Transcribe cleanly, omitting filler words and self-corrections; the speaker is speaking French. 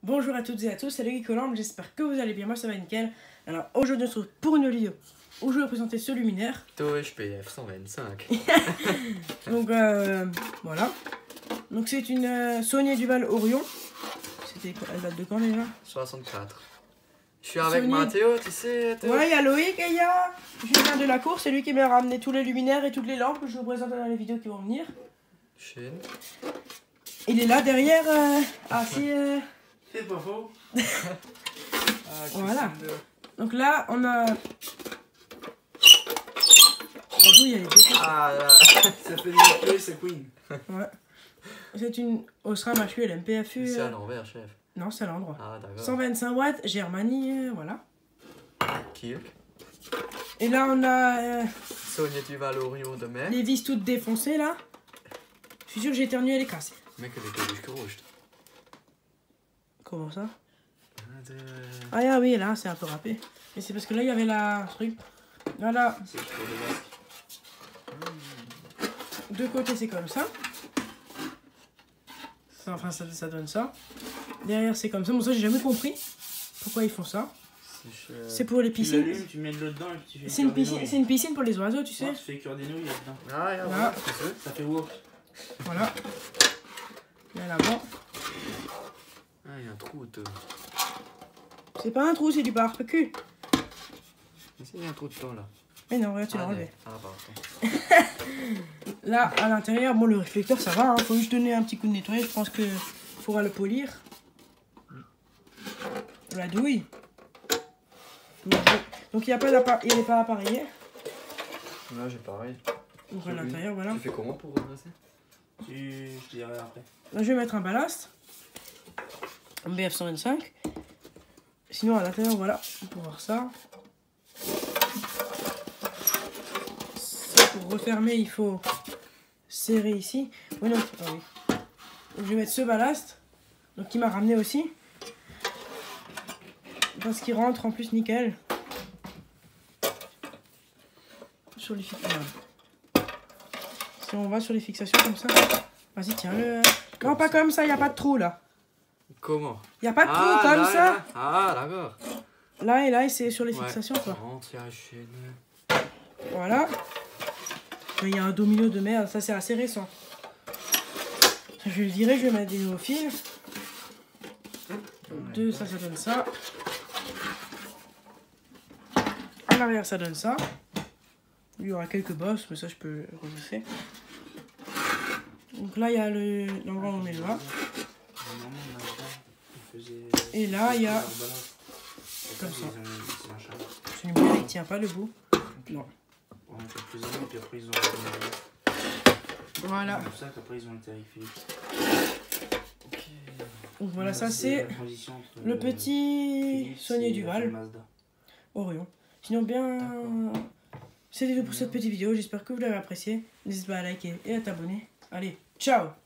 Bonjour à toutes et à tous, c'est Luigi Colombe, j'espère que vous allez bien, moi ça va nickel. Alors aujourd'hui on se retrouve pour une vidéo où je vais vous présenter ce luminaire. TOHPF 125. Donc voilà. Donc c'est une Sony Duval Orion. Elle date de quand déjà? 64. Je suis avec Sony. Mathéo, tu sais. Ouais, il y a Loïc et il y a Julien de la course, c'est lui qui m'a ramené tous les luminaires et toutes les lampes que je vous présente dans les vidéos qui vont venir. Chaîne. Il est là derrière, assis. C'est pas faux. Voilà. Donc là, on a... La douille, elle est bien. Ah là. Ça fait une clé, c'est Queen. Ouais. C'est une Osram HUL MPFU. C'est à l'envers, chef. Non, c'est à l'endroit. Ah d'accord. 125 watts, Germanie, voilà. Kiel. Et là, on a Sony Duval Orion de mer. les vis toutes défoncées, là. Je suis sûr que j'ai éternué, elle est cassée. Mec, elle est gerucht. Comment ça? Ah oui, là, c'est un peu râpé. Mais c'est parce que là, il y avait la truc. Voilà. C'est pour le masque. De côté, c'est comme ça. Enfin, ça donne ça. Derrière, c'est comme ça. Bon, ça, j'ai jamais compris pourquoi ils font ça. C'est pour les Tu piscines. l'allumes, tu mets de l'eau dedans et puis tu fais C'est une cuire des piscine, nouilles. c'est une piscine pour les oiseaux, tu sais. Ouais, tu fais cuire des nouilles là-dedans. Ah, yeah, Voilà. ouais, Ça fait wok. Voilà. Il y a là-bas. Ah, il y a un trou. C'est pas un trou, c'est du barbecue. Ici, il y a un trou de temps là. Mais non, regarde, tu l'as Ah, enlevé. Ah, pardon. Là, à l'intérieur, bon, le réflecteur, ça va. Hein. Faut juste donner un petit coup de nettoyage. Je pense qu'il faudra le polir. La douille. Donc, il n'est pas appareillé. Là, j'ai pareil. Donc, à l'intérieur, voilà. Tu fais comment pour remplacer? Je te dirai après. Là, je vais mettre un ballast. Un BF 125. Sinon, à l'intérieur, voilà. On peut voir ça. Pour refermer, il faut serrer ici. Oui, non, ah oui. Donc, je vais mettre ce ballast. Donc, qui m'a ramené aussi. Parce qu'il rentre en plus nickel. Sur les fixations. Si on va sur les fixations comme ça. Vas-y, tiens-le. Non, pas comme ça, il n'y a pas de trou là. Comment? Il n'y a pas de trou comme là, ça. Là. Ah, d'accord. Là et là, et c'est sur les fixations quoi. Rentre, il y a la chaîne. Voilà. Il y a un domino de merde, ça c'est assez récent. Je le dirai, je vais mettre des nouveaux fils. Deux, ça donne ça. À l'arrière, ça donne ça. Il y aura quelques bosses, mais ça je peux revisser. Donc là, il y a l'endroit où on met le doigt. Et là, il y a comme ça. C'est une bière qui tient pas le bout. Non. Voilà. C'est pour ça qu'après ils ont été tarifés. Donc voilà, ça c'est le petit Sony Duval Orion. Sinon bien, c'était tout pour cette petite vidéo. J'espère que vous l'avez apprécié. N'hésitez pas à liker et à t'abonner. Allez, ciao!